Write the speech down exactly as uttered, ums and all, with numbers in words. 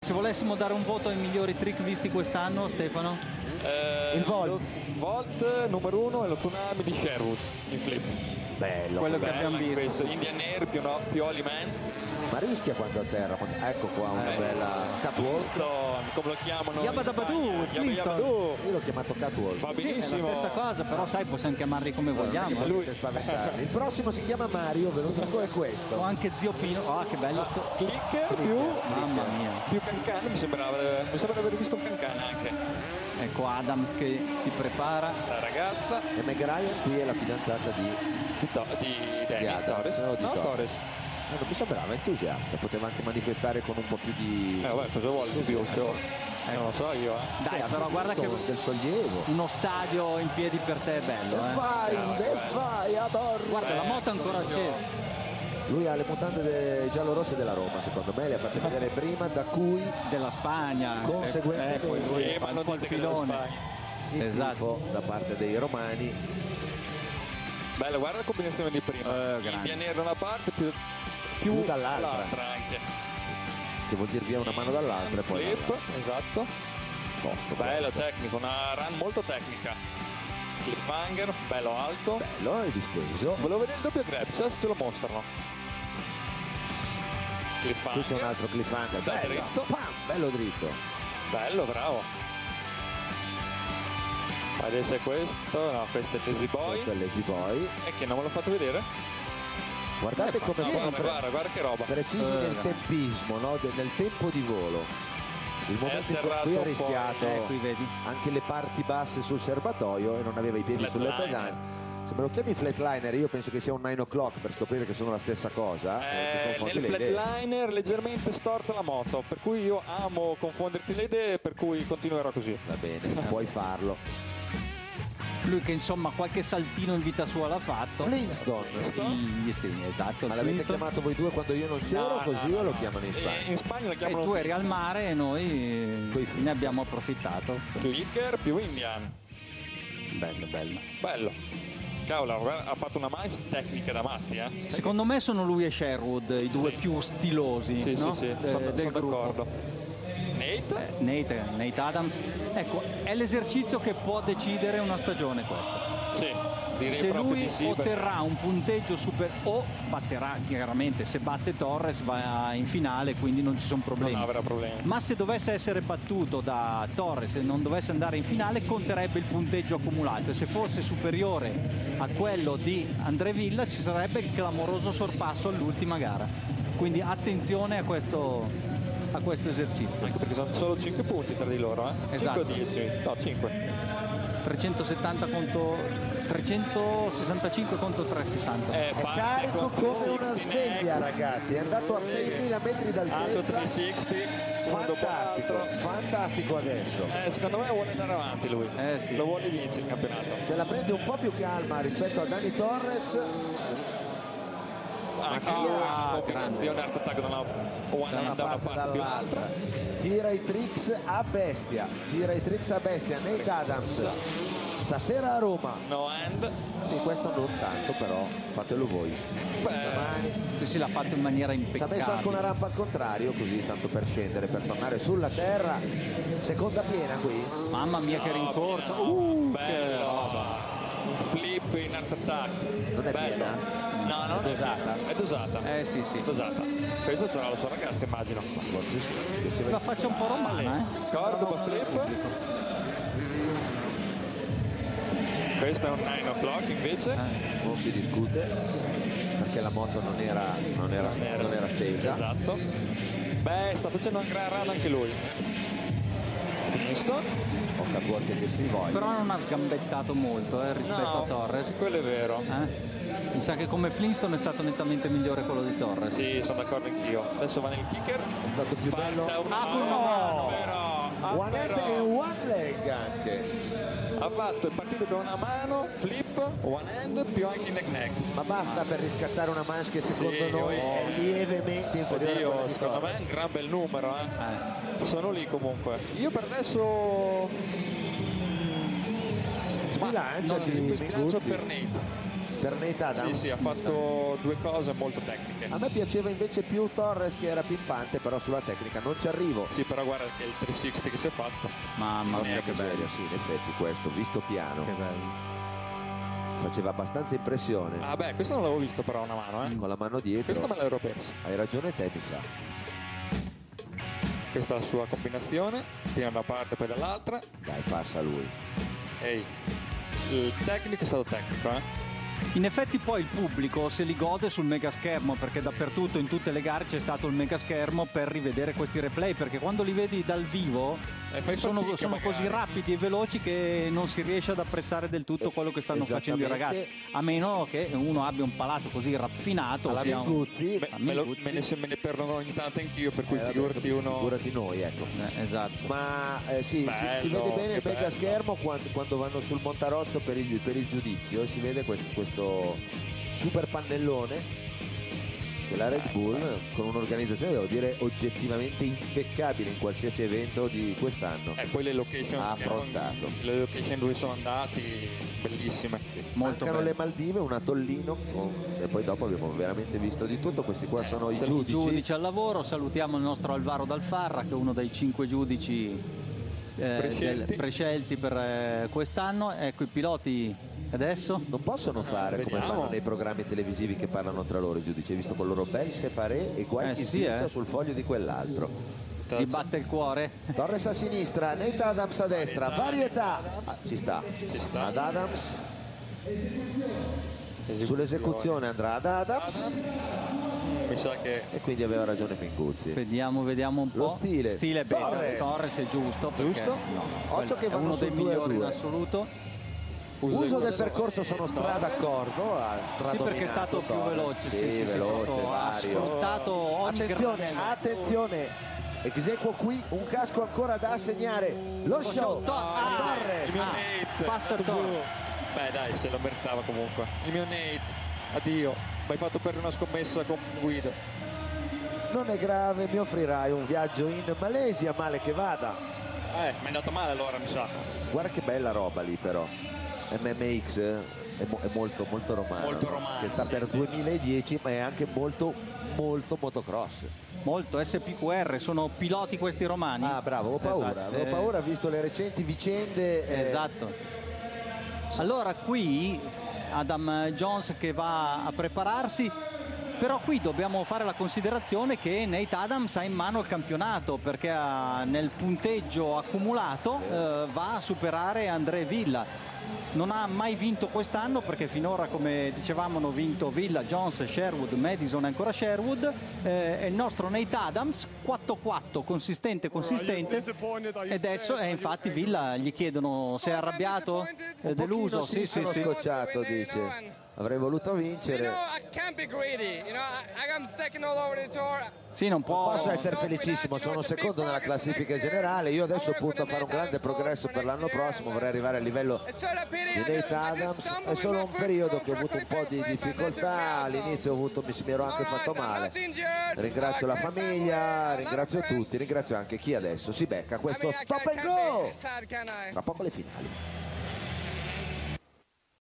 Se volessimo dare un voto ai migliori trick visti quest'anno, Stefano? Eh, il Volt. Volt numero uno è lo tsunami di Sherwood in flip. Bello. Quello che Bella abbiamo visto. Questo Indian Air più, no, più Holy Man. Ma rischia quando atterra. Ecco qua una Eh, bella catwalk. Flintstone, come lo chiamano? Yabadabadoo, in Spagna. Flintstone. Yabadabadoo. Io l'ho chiamato catwalk. Va Sì, è la benissimo. stessa cosa, però sai, possiamo chiamarli come vogliamo. Non eh. lui spaventarli. Il prossimo si chiama Mario, ve lo dico è O questo. anche Zio Pino. Ah, che bello. sto- Clicker più, Mamma mia. più Cancan, mi sembrava, mi sembra di aver visto un Cancan anche. Ecco Adams che si prepara. La ragazza E Meg Ryan qui è la fidanzata di, di, to, di Danny di Adams, Torres. no, di No, Torres. Torres. Eh, non mi sembrava entusiasta, poteva anche manifestare con un po' più di... Eh vabbè, cosa vuole di più? Cioè, non lo so io, eh. Dai, ha però guarda che del sollievo. uno stadio in piedi per te è bello, eh. Vai, bello. vai, adoro. Guarda, la moto è ancora accesa. Lui ha le mutande giallo-rosse della Roma, secondo me, le ha fatte vedere prima, da cui Della Spagna. Conseguentemente- Eh, poi Sì, lui ma fa non un po' il dite che della filone. Spagna. il Esatto. tifo da parte dei romani. Bella, guarda la combinazione di prima. Eh, grande. Indian Air da una parte più, più, Più dall'altra. anche. Che vuol dire via una mano dall'altra e poi Flip, dall'altra. esatto. Tosto, Bello, tecnico, una run molto tecnica. Cliffhanger, bello alto. bello e disteso. Volevo vedere il doppio grab, chissà se ce lo mostrano. Qui c'è un Cliffhanger, altro cliffhanger, Da bello, dritto. pam, bello dritto. bello, bravo. Adesso è questo, no, questo è Lazy Boy. Questo è l'Easy Boy. E che non me l'ho fatto vedere? Guardate come sono Guarda, pre- guarda, guarda che roba. precisi Eh, nel no. tempismo, no? De- nel tempo di volo. Il momento in cui atterrato qui ha un po', rischiato Eh, qui vedi. anche le parti basse sul serbatoio e non aveva i piedi sulle Flatliner. pedane. Se me lo chiami flatliner io penso che sia un nine o'clock per scoprire che sono la stessa cosa. e ti Eh, confondi nel le idee. flatliner leggermente storta la moto, per cui io amo confonderti le idee, per cui continuerò così. Va bene, puoi farlo. Lui che insomma qualche saltino in vita sua l'ha fatto. Flintstone. Sì, sì, esatto. Ma il l'avete Flintstone. chiamato voi due quando io non c'ero, No, così no, o no, lo no. chiamano in E Spagna? in Spagna lo E chiamano tu eri al mare e noi Coi ne abbiamo approfittato. Clicker più Indian. Bello, bello. Bello. Cavolo, guarda, ha fatto una manche tecnica da matti, eh. Secondo me sono lui e Sherwood i due Sì. più stilosi, Sì, no? sì, sì, De- sono, del sono gruppo. d'accordo. Nate? Nate, Nate Adams. Ecco, è l'esercizio che può decidere una stagione questa. Sì, direi Se proprio lui di sì. otterrà un punteggio super o batterà chiaramente, se batte Torres va in finale, quindi non ci sono problemi. Non avrà problemi. Ma se dovesse essere battuto da Torres e non dovesse andare in finale, conterebbe il punteggio accumulato e se fosse superiore a quello di André Villa ci sarebbe il clamoroso sorpasso all'ultima gara. Quindi attenzione a questo, a questo esercizio. Anche perché sono solo cinque punti tra di loro, eh? Esatto. cinque o dieci? No, cinque. trecentosettanta contro trecentosessantacinque contro trecentosessanta. Eh, È parte carico con come una trecentosessanta sveglia, neck. ragazzi. È andato a seimila metri Alto d'altezza. trecentosessanta, uno dopo Fantastico, l'altro. fantastico adesso. Eh, secondo me vuole andare avanti lui. Eh, sì. Lo vuole vincere il campionato. Se la prende un po' più calma rispetto a Dani Torres, Anche Ah, lui grande. combinazione art attack da una, one da una hand da una parte e parte più dall'altra, l'altra. tira i tricks a bestia, tira i tricks a bestia. Nate Adams stasera a Roma. No hand. Sì, questo non tanto, però fatelo voi. Senza Beh, mani. Sì, sì, l'ha fatto in maniera Ci ha messo anche una impeccabile. rampa al contrario, così tanto per scendere, per tornare sulla terra. Seconda piena qui. Mamma mia che no, rincorsa. no, Uh, bella roba. Un flip in art attack. Non è Bello. piena? No, non È dosata? È dosata. eh sì, sì. Dosata. Questa sarà la sua ragazza, immagino. Forse sì, piaceva La faccia un po' romana, eh. Cordoba flip. Questo è un nine o'clock invece. non si discute perché la moto non era, non era, non era stesa. Esatto. Beh, sta facendo un gran run anche lui. Flintstone. Poca vuote che si voglia. Però non ha sgambettato molto eh, rispetto No, a Torres. quello è vero. Eh? Mi sa che come Flintstone è stato nettamente migliore quello di Torres. Sì, sono d'accordo anch'io. Adesso va nel kicker. È stato più bello. Parte una Ah, con una mano, mano. però. Ah, One hand però. e one leg anche. Ha fatto il partito con una mano, flip, one hand, più anche neck neck. Ma basta per riscattare una manche che secondo Sì, noi oi. è lievemente inferiore a quella Oddio, di secondo Torres. me è un gran bel numero, eh. Eh. Sono lì comunque. Io per adesso Sbilanciati, mi sbilancio Minguzzi. per Nate. per Nate Adams. Sì, sì, ha fatto due cose molto tecniche. A me piaceva invece più Torres, che era pimpante, però sulla tecnica non ci arrivo. Sì, però guarda che il trecentosessanta che si è fatto. Mamma mia, Porca che miseria, bello. sì, in effetti questo, visto piano, Che bello. faceva abbastanza impressione. Ah beh, questo non l'avevo visto però una mano, eh. Con la mano dietro. Questo me l'ero perso. Hai ragione te, mi sa. Questa è la sua combinazione, prima da una parte poi dall'altra. Dai, passa lui. Ehi, il tecnico è stato tecnico, eh. In effetti poi il pubblico se li gode sul megaschermo, perché dappertutto in tutte le gare c'è stato il megaschermo per rivedere questi replay, perché quando li vedi dal vivo Eh, fai sono, fatica sono magari. così rapidi e veloci che non si riesce ad apprezzare del tutto quello che stanno facendo i ragazzi, a meno che uno abbia un palato così raffinato. Alla sia un- Minguzzi, Beh, a me, lo- Minguzzi. me ne, se me ne perdono ogni tanto anch'io, per cui eh, vabbè, figurati uno... figurati noi, ecco. Eh, esatto. Ma eh, sì, si, si Bello, vede bene il che mega bello. schermo quando, quando vanno sul Montarozzo per il, per il giudizio, e si vede questo, questo super pannellone della Red Bull, con un'organizzazione, devo dire, oggettivamente impeccabile in qualsiasi evento di quest'anno. E poi le location, Ha che- affrontato. le location dove sono andati, bellissime. Molto Mancano bello. le Maldive, un atollino con- e poi dopo abbiamo veramente visto di tutto. Questi qua sono i Sono i giudici. giudici al lavoro. Salutiamo il nostro Alvaro Dalfarra, che è uno dei cinque giudici eh, Prescelti. del- prescelti per eh, quest'anno. Ecco i piloti adesso. Non possono fare come vediamo. fanno nei programmi televisivi che parlano tra loro i giudici. Hai visto con loro bel separé e qua Eh chi sì, sbircia eh. sul foglio di quell'altro. Ti batte il cuore. Torres a sinistra, Nate Adams a destra, varietà. Ah, ci sta. Ci sta. Ad Adams. Sull'esecuzione andrà ad Adams Mi sa che e quindi aveva ragione Minguzzi. Vediamo, vediamo un po'. Lo stile. Stile bene. Torres. Torres è giusto. perché- Giusto? no, no, Occhio quello che è vanno uno dei sul due a migliori in due. assoluto. Uso del percorso sono stra d'accordo, ha Sì, perché è stato più Torres. veloce. Sì, Sì, sì, sì, veloce, proprio ha vario. sfruttato ogni Attenzione, granello. attenzione, eseguo qui un casco ancora da assegnare. Lo show To- ah, Torres. il mio ah, Nate passa giù. Torres. Beh dai, se lo meritava comunque. Il mio Nate, addio. Mi hai fatto perdere una scommessa con Guido. Non è grave, mi offrirai un viaggio in Malesia, male che vada. Eh, mi è andato male allora, mi sa. Guarda che bella roba lì però. M M X è, mo- è molto molto romano, Molto no? romano, che sta sì, per sì. duemiladieci, ma è anche molto molto motocross. Molto S P Q R, sono piloti questi romani. Ah bravo, ho paura, Esatto, avevo eh, paura visto le recenti vicende. eh, Esatto. Allora qui Adam Jones che va a prepararsi, però qui dobbiamo fare la considerazione che Nate Adams ha in mano il campionato, perché ha- nel punteggio accumulato eh, va a superare André Villa. Non ha mai vinto quest'anno perché finora, come dicevamo, hanno vinto Villa, Jones, Sherwood, Madison e ancora Sherwood. Eh, e il nostro Nate Adams quattro quattro, consistente consistente, e adesso eh, infatti Villa gli chiedono se è arrabbiato, eh, deluso. Sì, sì, sono sì. scocciato, dice. Avrei voluto You vincere. know, I can't be greedy. You know, I, I am second all over the tour. Sì, non può. Posso essere felicissimo, sono secondo nella classifica generale. Io adesso punto a fare un grande progresso per l'anno prossimo, vorrei arrivare al livello di Nate Adams. È solo un periodo che ho avuto un po' di difficoltà, all'inizio ho avuto, mi, mi ero anche fatto male. Ringrazio la famiglia, ringrazio tutti, ringrazio anche chi adesso si becca questo stop and go. Tra poco le finali.